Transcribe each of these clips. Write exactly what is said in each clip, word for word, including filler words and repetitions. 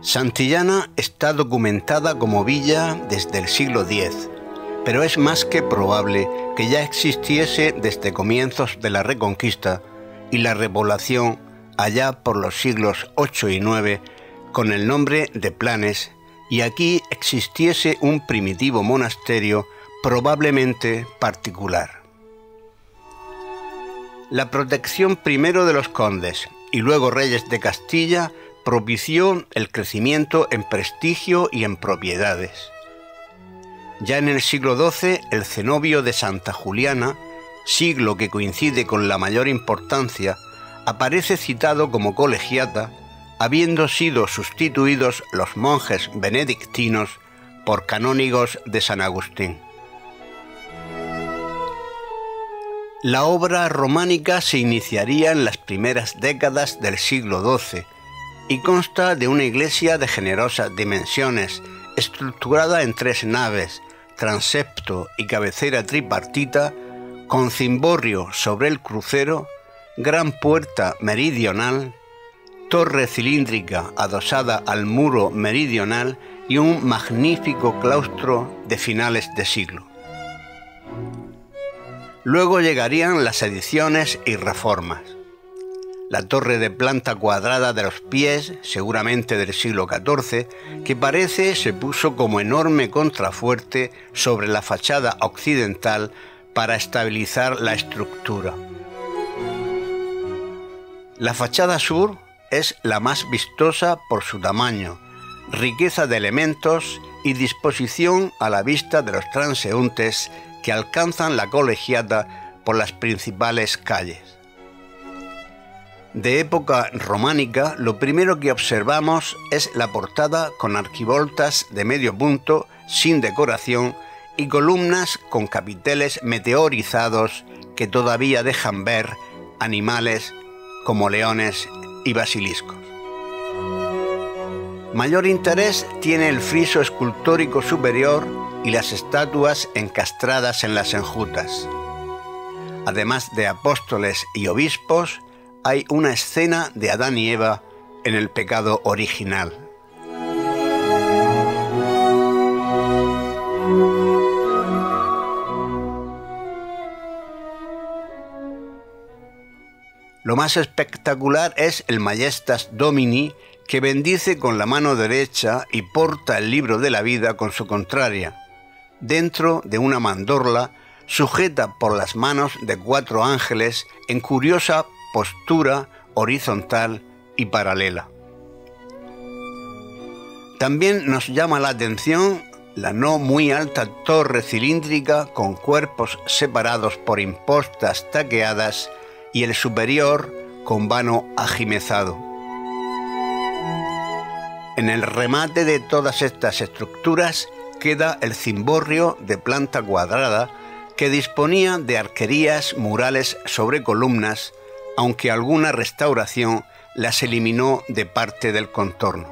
Santillana está documentada como villa desde el siglo diez, pero es más que probable que ya existiese desde comienzos de la Reconquista y la repoblación allá por los siglos ocho y nueve con el nombre de Planes, y aquí existiese un primitivo monasterio probablemente particular. La protección primero de los condes y luego reyes de Castilla propició el crecimiento en prestigio y en propiedades. Ya en el siglo doce, el cenobio de Santa Juliana, siglo que coincide con la mayor importancia, aparece citado como colegiata, habiendo sido sustituidos los monjes benedictinos por canónigos de San Agustín. La obra románica se iniciaría en las primeras décadas del siglo doce y consta de una iglesia de generosas dimensiones, estructurada en tres naves, transepto y cabecera tripartita, con cimborrio sobre el crucero, gran puerta meridional, torre cilíndrica adosada al muro meridional y un magnífico claustro de finales de siglo. Luego llegarían las ediciones y reformas. La torre de planta cuadrada de los pies, seguramente del siglo catorce, que parece se puso como enorme contrafuerte sobre la fachada occidental para estabilizar la estructura. La fachada sur es la más vistosa por su tamaño, riqueza de elementos y disposición a la vista de los transeúntes que alcanzan la colegiata por las principales calles. De época románica, lo primero que observamos es la portada con arquivoltas de medio punto, sin decoración, y columnas con capiteles meteorizados que todavía dejan ver animales como leones y basiliscos. Mayor interés tiene el friso escultórico superior y las estatuas encastradas en las enjutas. Además de apóstoles y obispos, hay una escena de Adán y Eva en el pecado original. Lo más espectacular es el Majestas Domini, que bendice con la mano derecha y porta el libro de la vida con su contraria, dentro de una mandorla sujeta por las manos de cuatro ángeles en curiosa postura horizontal y paralela. También nos llama la atención la no muy alta torre cilíndrica con cuerpos separados por impostas taqueadas y el superior con vano ajimezado. En el remate de todas estas estructuras queda el cimborrio de planta cuadrada que disponía de arquerías murales sobre columnas, aunque alguna restauración las eliminó de parte del contorno.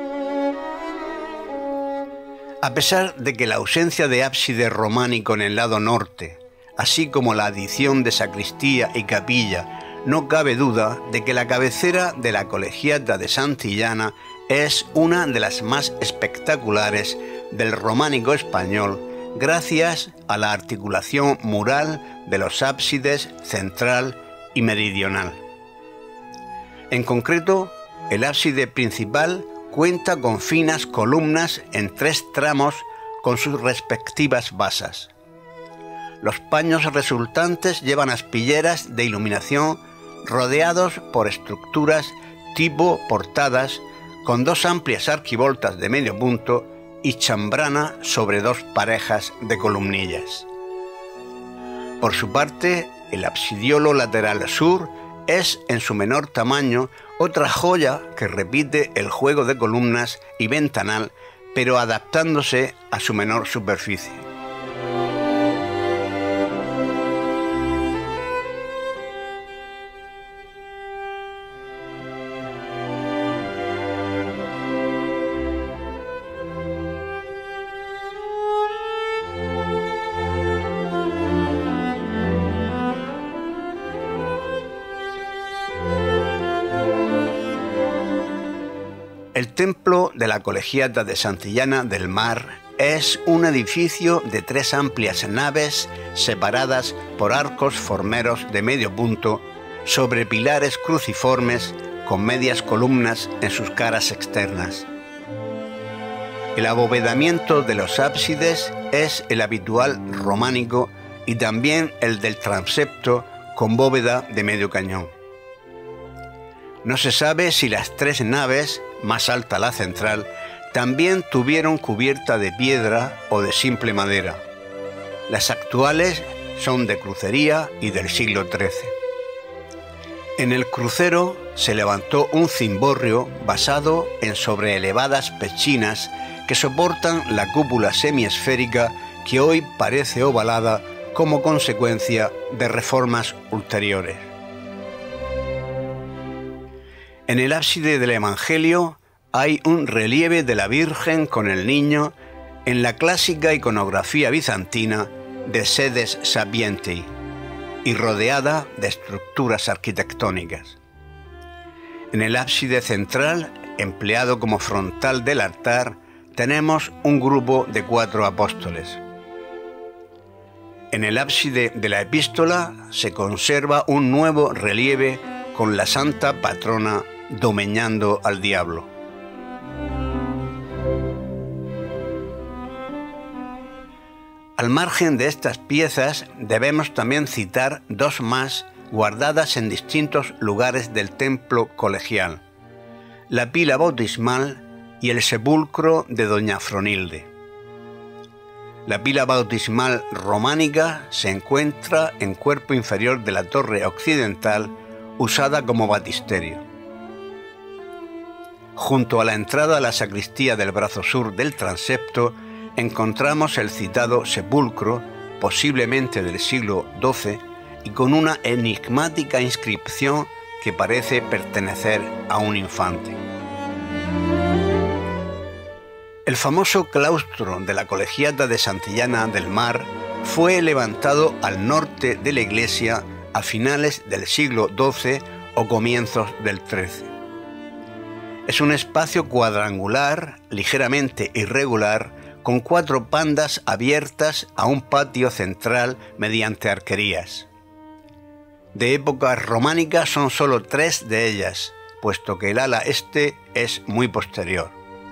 A pesar de que la ausencia de ábside románico en el lado norte, así como la adición de sacristía y capilla, no cabe duda de que la cabecera de la colegiata de Santillana es una de las más espectaculares del románico español, gracias a la articulación mural de los ábsides central y meridional. En concreto, el ábside principal cuenta con finas columnas en tres tramos con sus respectivas basas. Los paños resultantes llevan aspilleras de iluminación rodeados por estructuras tipo portadas con dos amplias arquivoltas de medio punto y chambrana sobre dos parejas de columnillas. Por su parte, el absidiolo lateral sur es, en su menor tamaño, otra joya que repite el juego de columnas y ventanal, pero adaptándose a su menor superficie. El templo de la Colegiata de Santillana del Mar es un edificio de tres amplias naves separadas por arcos formeros de medio punto sobre pilares cruciformes con medias columnas en sus caras externas. El abovedamiento de los ábsides es el habitual románico y también el del transepto con bóveda de medio cañón. No se sabe si las tres naves, más alta la central, también tuvieron cubierta de piedra o de simple madera. Las actuales son de crucería y del siglo trece. En el crucero se levantó un cimborrio basado en sobreelevadas pechinas que soportan la cúpula semiesférica que hoy parece ovalada como consecuencia de reformas ulteriores. En el ábside del Evangelio hay un relieve de la Virgen con el Niño en la clásica iconografía bizantina de Sedes Sapientiae y rodeada de estructuras arquitectónicas. En el ábside central, empleado como frontal del altar, tenemos un grupo de cuatro apóstoles. En el ábside de la epístola se conserva un nuevo relieve con la santa patrona domeñando al diablo. Al margen de estas piezas debemos también citar dos más guardadas en distintos lugares del templo colegial: la pila bautismal y el sepulcro de doña Afronilde. La pila bautismal románica se encuentra en cuerpo inferior de la torre occidental, usada como baptisterio. Junto a la entrada a la sacristía del brazo sur del transepto encontramos el citado sepulcro, posiblemente del siglo doce, y con una enigmática inscripción que parece pertenecer a un infante. El famoso claustro de la Colegiata de Santillana del Mar fue levantado al norte de la iglesia a finales del siglo doce o comienzos del trece. Es un espacio cuadrangular, ligeramente irregular, con cuatro pandas abiertas a un patio central mediante arquerías. De época románica son solo tres de ellas, puesto que el ala este es muy posterior.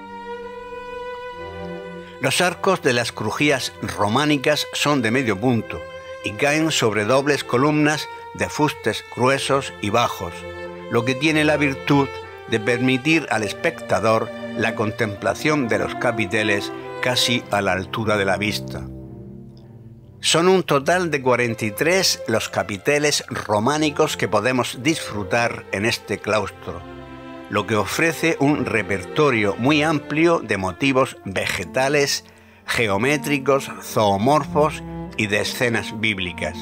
Los arcos de las crujías románicas son de medio punto y caen sobre dobles columnas de fustes gruesos y bajos, lo que tiene la virtud de permitir al espectador la contemplación de los capiteles casi a la altura de la vista. Son un total de cuarenta y tres los capiteles románicos que podemos disfrutar en este claustro, lo que ofrece un repertorio muy amplio de motivos vegetales, geométricos, zoomorfos y de escenas bíblicas.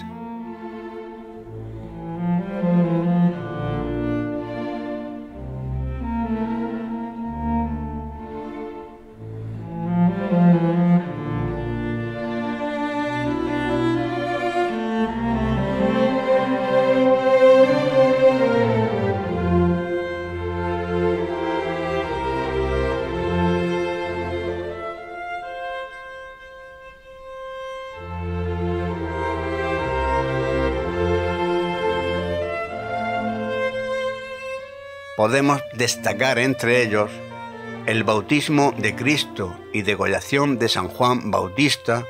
Podemos destacar entre ellos el bautismo de Cristo y degollación de San Juan Bautista,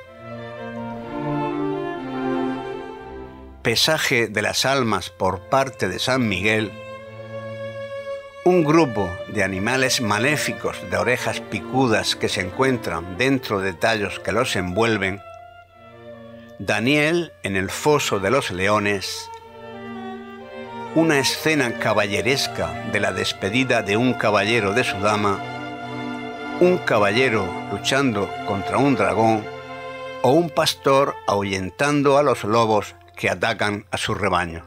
pesaje de las almas por parte de San Miguel, un grupo de animales maléficos de orejas picudas que se encuentran dentro de tallos que los envuelven, Daniel en el foso de los leones, una escena caballeresca de la despedida de un caballero de su dama, un caballero luchando contra un dragón o un pastor ahuyentando a los lobos que atacan a su rebaño.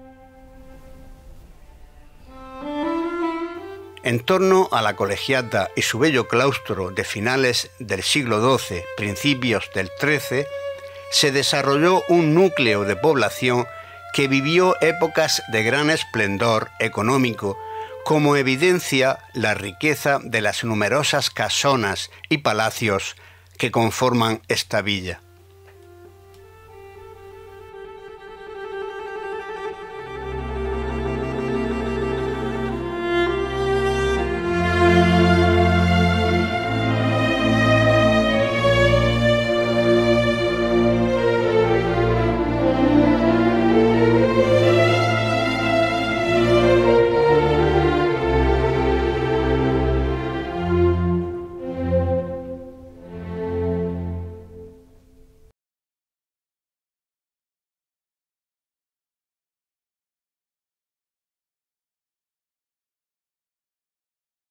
En torno a la colegiata y su bello claustro de finales del siglo doce, principios del trece, se desarrolló un núcleo de población que vivió épocas de gran esplendor económico, como evidencia la riqueza de las numerosas casonas y palacios que conforman esta villa.